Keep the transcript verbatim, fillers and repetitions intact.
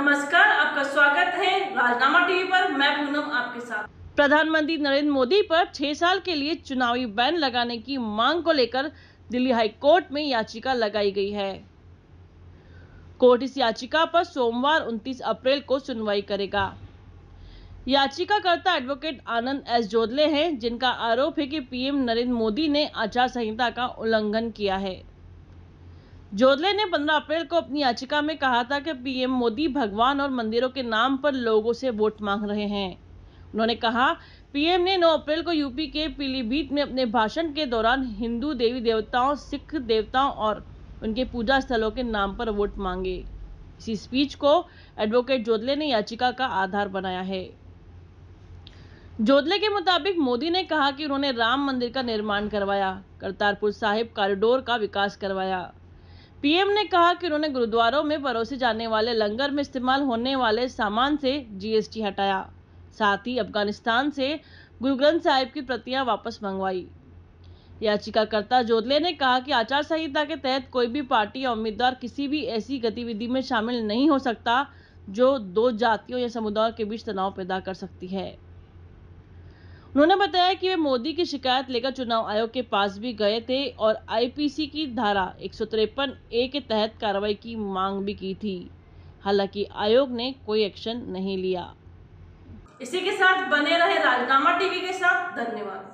नमस्कार, आपका स्वागत है राजनामा टीवी पर। मैं पूनम आपके साथ। प्रधानमंत्री नरेंद्र मोदी पर छह साल के लिए चुनावी बैन लगाने की मांग को लेकर दिल्ली हाई कोर्ट में याचिका लगाई गई है। कोर्ट इस याचिका पर सोमवार उनतीस अप्रैल को सुनवाई करेगा। याचिकाकर्ता एडवोकेट आनंद एस जोदले हैं, जिनका आरोप है कि पीएम नरेंद्र मोदी ने आचार संहिता का उल्लंघन किया है। जोदले ने पंद्रह अप्रैल को अपनी याचिका में कहा था कि पीएम मोदी भगवान और मंदिरों के नाम पर लोगों से वोट मांग रहे हैं। उन्होंने कहा, पीएम ने नौ अप्रैल को यूपी के पीलीभीत में अपने भाषण के दौरान हिंदू देवी देवताओं, सिख देवताओं और उनके पूजा स्थलों के नाम पर वोट मांगे। इसी स्पीच को एडवोकेट जोदले ने याचिका का आधार बनाया है। जोदले के मुताबिक मोदी ने कहा कि उन्होंने राम मंदिर का निर्माण करवाया, करतारपुर साहिब कॉरिडोर का विकास करवाया। पीएम ने कहा कि उन्होंने गुरुद्वारों में परोसे जाने वाले लंगर में इस्तेमाल होने वाले सामान से जीएसटी हटाया, साथ ही अफगानिस्तान से गुरु ग्रंथ साहिब की प्रतियां वापस मंगवाई। याचिकाकर्ता जोदले ने कहा कि आचार संहिता के तहत कोई भी पार्टी या उम्मीदवार किसी भी ऐसी गतिविधि में शामिल नहीं हो सकता जो दो जातियों या समुदायों के बीच तनाव पैदा कर सकती है। उन्होंने बताया कि वे मोदी की शिकायत लेकर चुनाव आयोग के पास भी गए थे और आईपीसी की धारा एक सौ तिरपन ए के तहत कार्रवाई की मांग भी की थी। हालांकि आयोग ने कोई एक्शन नहीं लिया। इसी के साथ बने रहे राजनामा टीवी के साथ। धन्यवाद।